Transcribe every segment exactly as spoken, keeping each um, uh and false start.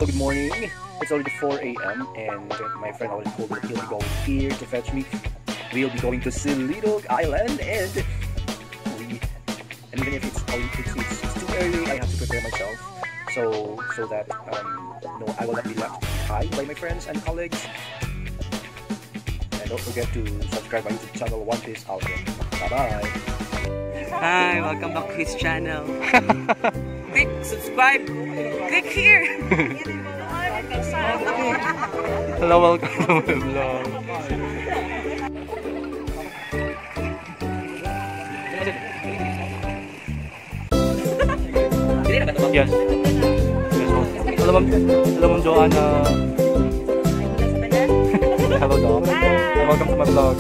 Good morning. It's already four A M and my friend already told me he'll be going here to fetch me. We'll be going to Selinog Island, and we and even if it's, it's, it's, it's too early, I have to prepare myself so so that um, no, I will not be left behind by my friends and colleagues. And don't forget to subscribe my YouTube channel, One Piece Out There. Bye bye. Hi, welcome back to his channel. Click subscribe. Click here. Hello, welcome to my vlog. Yes. Yes. Hello, ma'am. Hello, ma'am Joanna. Hello, Dom. Welcome to my vlog.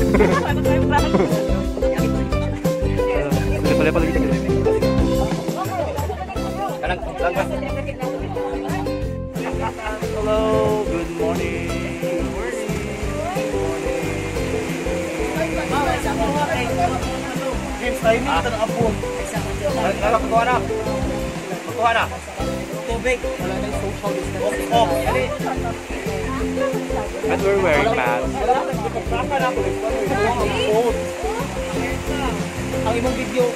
Hello, good morning. Good morning. James, tayo minit ang apo. Nalak, magkuha na. Magkuha na. Tubig. Wala na yung social distance. Oh, okay. And we're wearing masks. Ang imong video.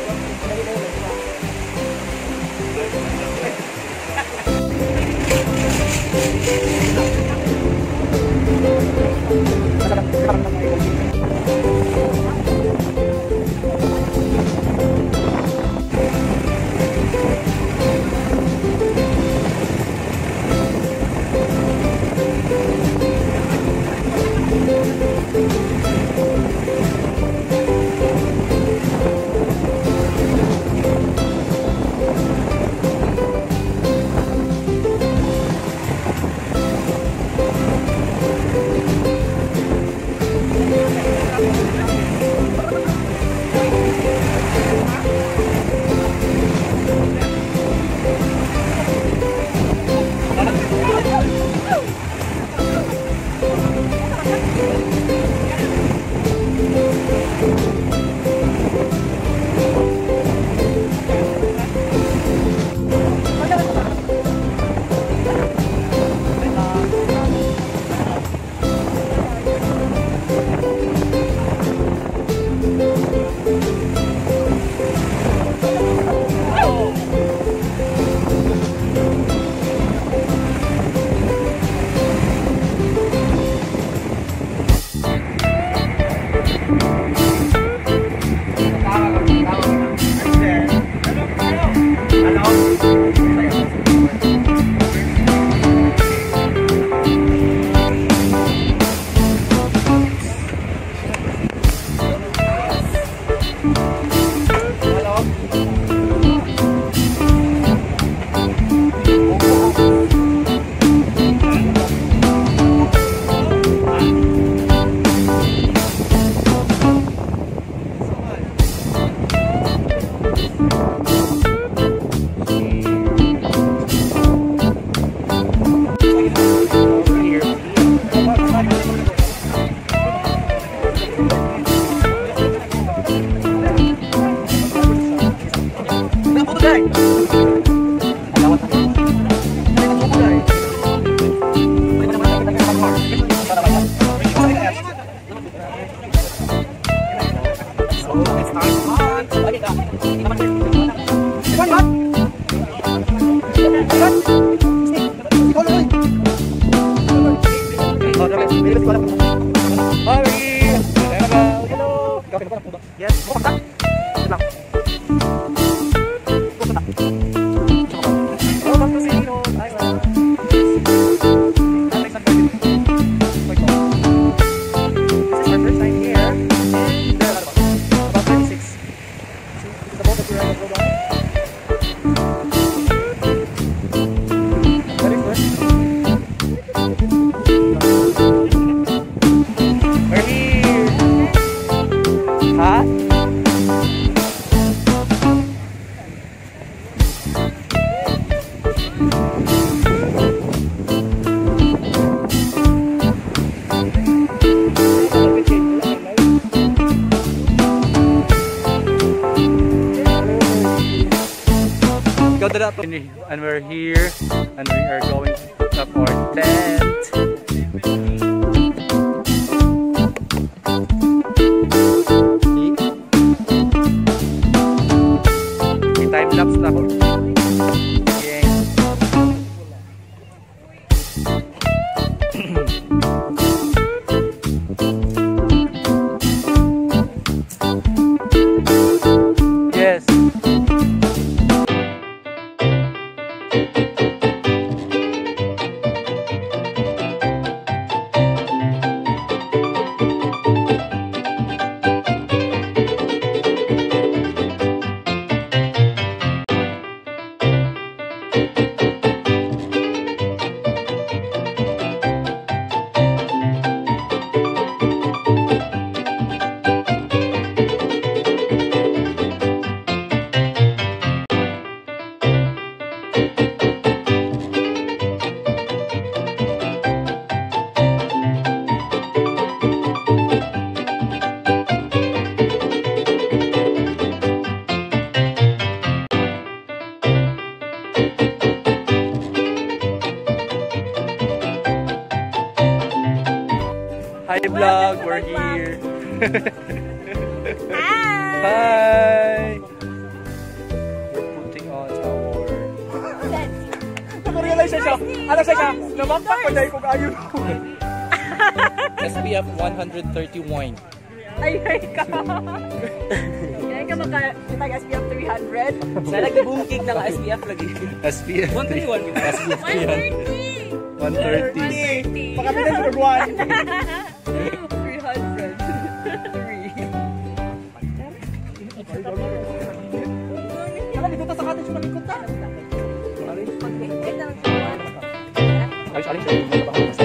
Yes, welcome to Selinog Island. This is our first time here, and there are about thirty-six. See, this is the boat that we're going to go down. Very first. We're here. Huh? And we're here, and we are going up our tent. May time lapse na ako. Yes. Hi vlog, we're here. Hi. Hi. We're putting on our. Nag-realize siya. Ano siya siya? Namakpak pa dahil kung ayun. S P F one thirty-one. Ay, ay ka. Yan ka makakitag S P F three hundred. Sa nag-boomking ng S P F lagi. S P F one thirty-one. S P F one thirty. one thirty. Pagkapitan sa pagwan. three hundred. three. Kala dito sa cottage malikot ta. Alis, alis, alis.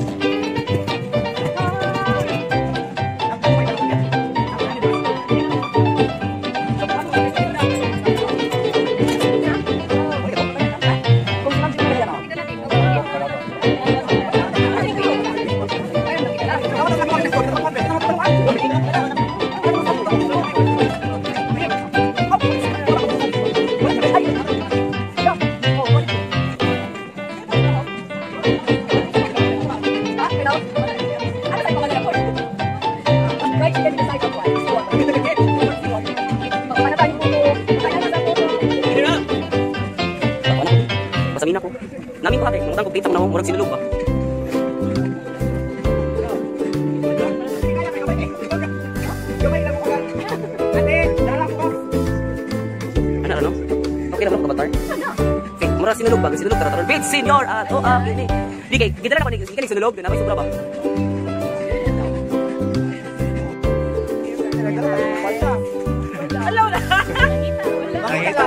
Pasamin ako. Namin ko ate, mungutang kupita mo na murag sinulog ba? Ano, ano? Okay lang ako kabatar? Okay, murag sinulog ba? Sinulog tara-tara. Bid, senior! Ato, ah, gini. Di kay, gita na ako, ikaw ni sinulog, na may sobra ba? Hello na. Nakita.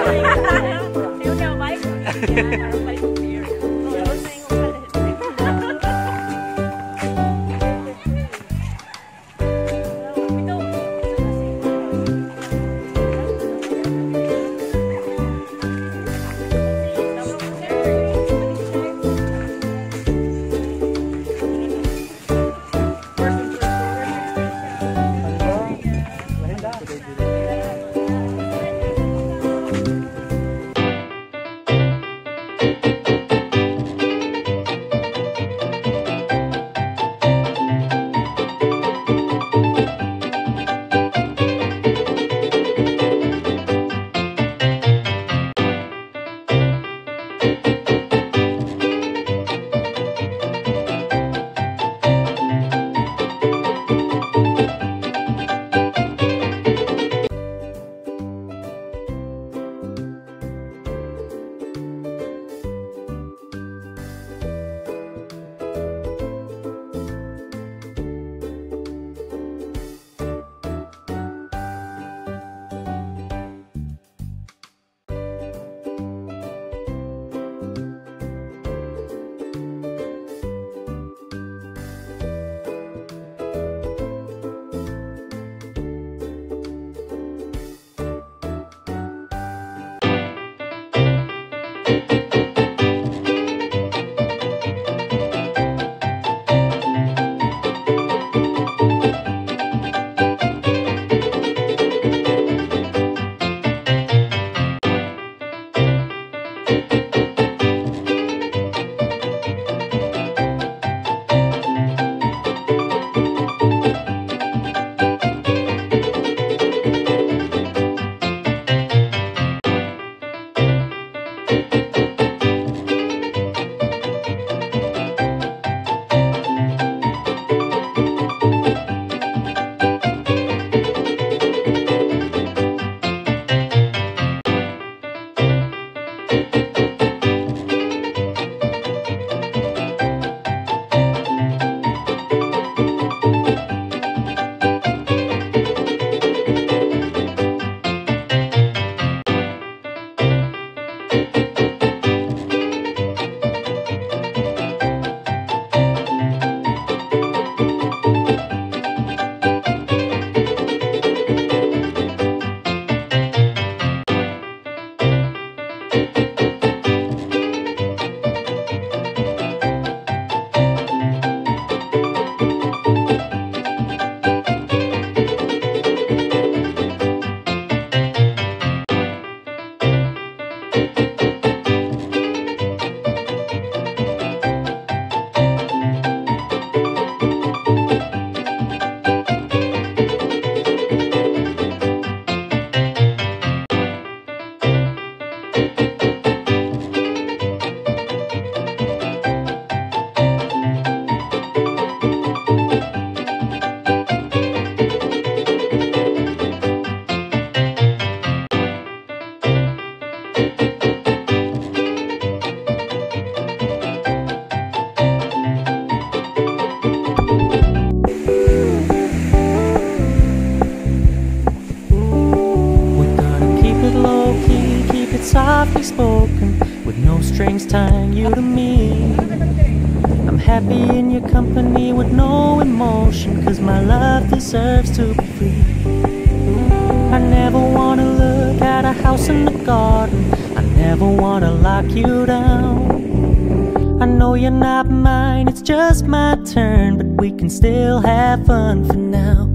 tying you to me. I'm happy in your company with no emotion, cause my love deserves to be free. I never wanna look at a house in the garden, I never wanna lock you down. I know you're not mine, it's just my turn, but we can still have fun for now.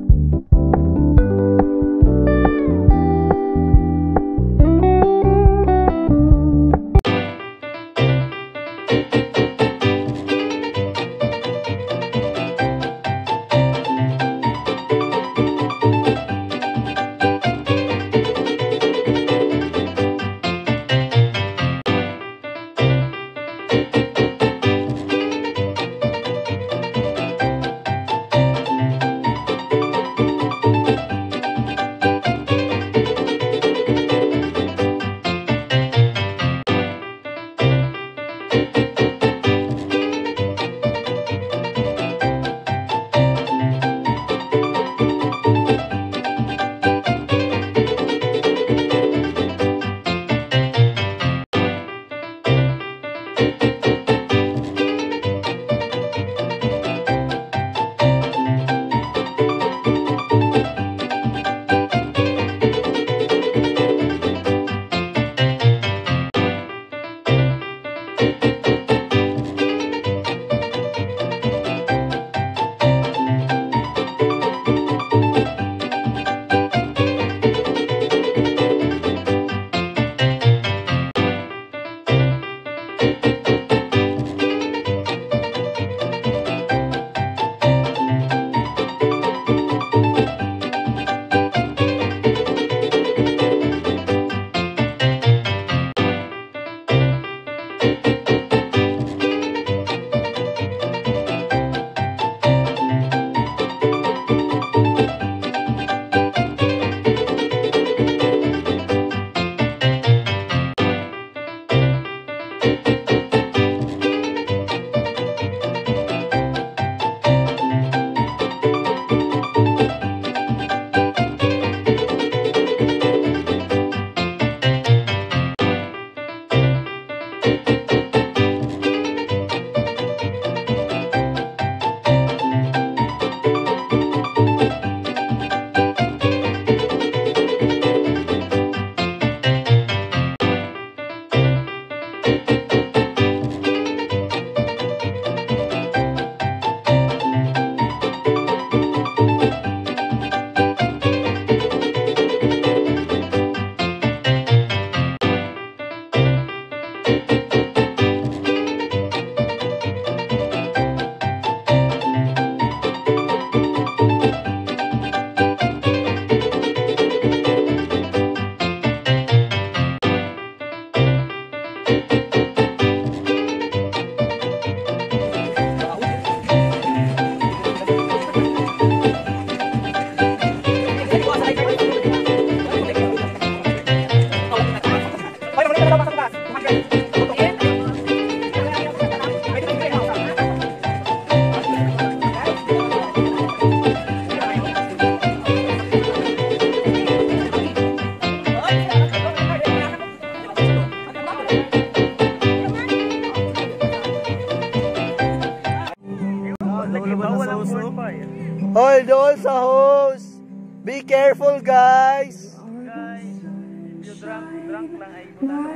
Hold on sa hose. Be careful, guys. Guys, you drunk, drunk lang ay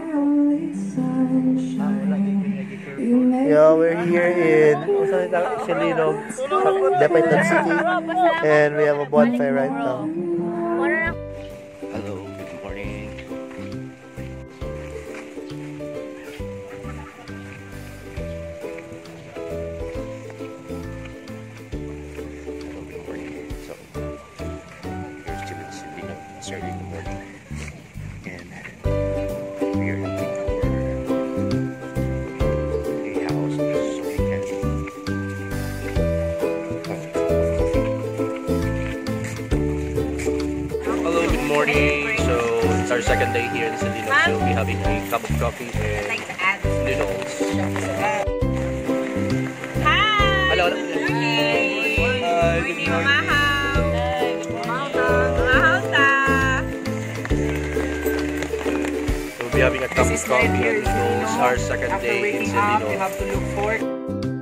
Yeah, we're here in Selinog, Island City, and we have a bonfire right now. Hello, good morning. Hello, good morning. So, here's to the Selinog Saturday in the morning, and we are looking for a house so we can Hello, good morning. So it's our second day here in Selinog. So we'll be having a cup of coffee and noodles. Hi! Hello. Good morning! Hi, Good morning, Mamahaw! Mamahaw! We'll be having a This is life here in It's Selinog. our second After day in waking up, you Selinog. have to look for